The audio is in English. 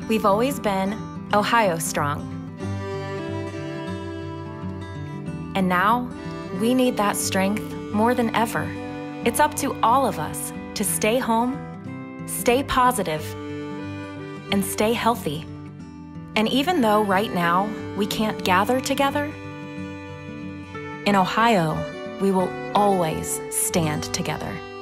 We've always been Ohio strong. And now, we need that strength more than ever. It's up to all of us to stay home, stay positive, and stay healthy. And even though right now we can't gather together, in Ohio, we will always stand together.